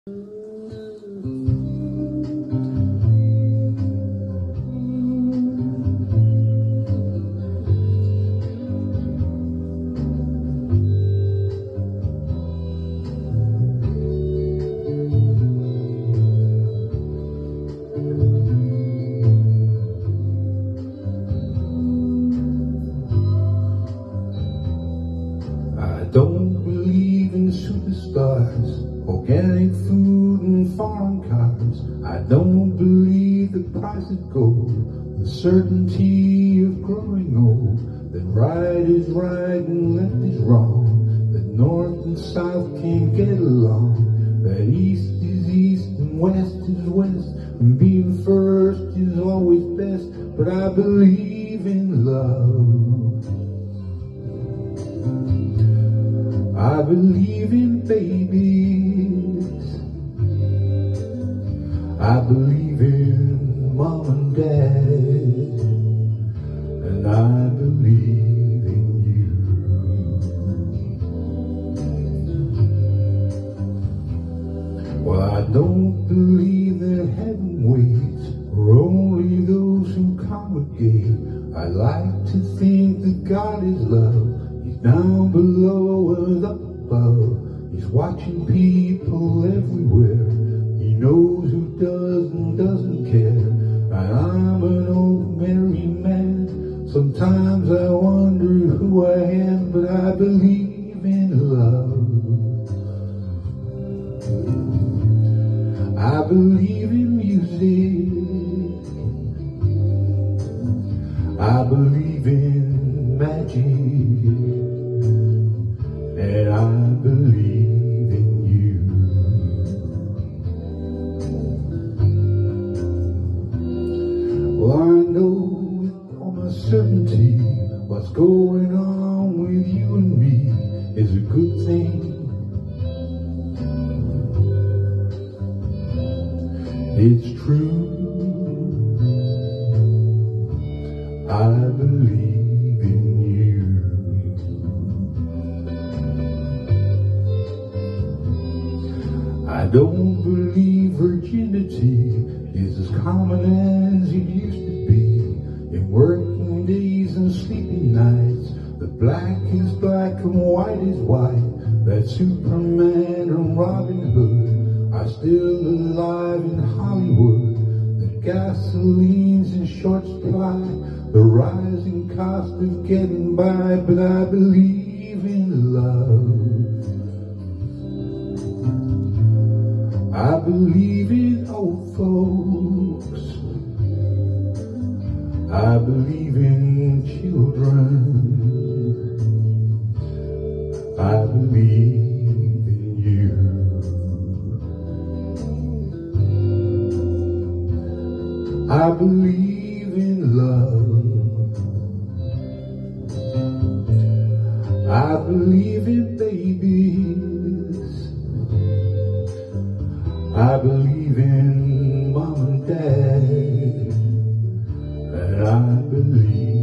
I don't believe in superstars, organic food and foreign cars. I don't believe the price of gold, the certainty of growing old, that right is right and left is wrong, that north and south can't get along, that east is east and west is west, and being first is always best. But I believe in love. I believe in babies. I believe in mom and dad. And I believe in you. Well, I don't believe that heaven waits for only those who congregate. I like to think that God is love. He's down below and up above. He's watching people everywhere. He knows who does and doesn't care. And I'm an old married man. Sometimes I wonder who I am, but I believe in love. I believe in music. I believe in magic. And I believe in you. Well, I know with all my certainty what's going on with you and me is a good thing. It's true. I believe in you. I don't believe virginity is as common as it used to be. In working days and sleeping nights, the black is black and white is white. That Superman and Robin Hood are still alive in Hollywood. The gasoline's in short supply, the rising cost of getting by. But I believe in love. I believe in old folks. I believe in children. I believe in you. I believe in love. I believe in babies. I believe in mom and dad, and I believe